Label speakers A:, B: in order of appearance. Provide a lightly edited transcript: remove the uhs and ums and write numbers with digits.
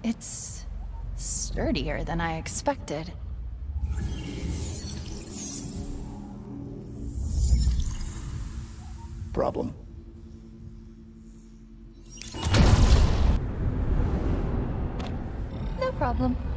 A: It's sturdier than I expected.
B: Problem?
A: No problem.